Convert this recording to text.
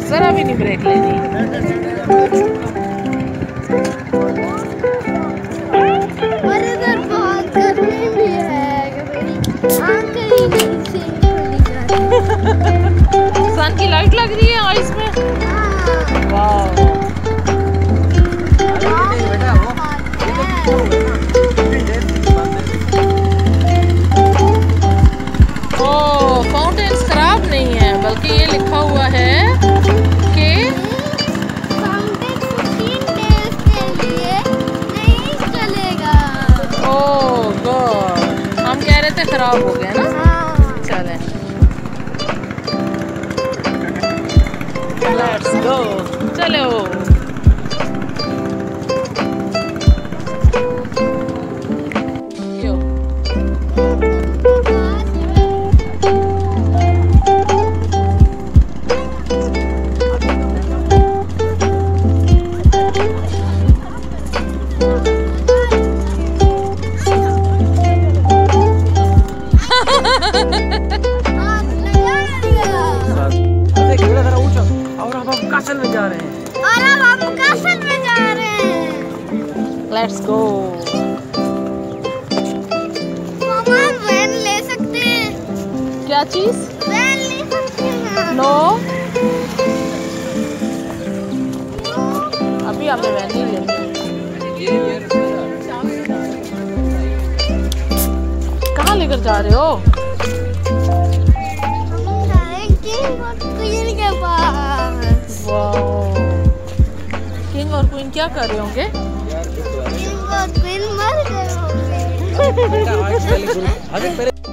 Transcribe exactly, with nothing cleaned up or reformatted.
जरा भी नहीं ब्रेक लेनी। और इधर बहुत गर्मी भी है, मेरी आंखें ही नहीं से खुली जा रही। सन की लाइट लग रही है आइस में। वाह ओ फाउंटेन्स खराब नहीं है, बल्कि ये लिखा हुआ है कि फाउंटेन फिफ्टीन डेज के लिए नहीं चलेगा। ओ गॉड, हम कह रहे थे खराब हो गया ना। हाँ। चले लेट्स गो, चलो। यो कासल में जा रहे हैं। और अब हम कासल में जा रहे हैं। Let's go. मामा वैन ले सकते हैं? क्या चीज? वैन ले सकते हैं? नो, अभी आपने वैन नहीं लेनी। कहाँ लेकर जा रहे हो? हम जाएंगे क्वीन के पास। वाओ, किंग और क्वीन क्या कर रहे होंगे? क्वीन मर गए होंगे।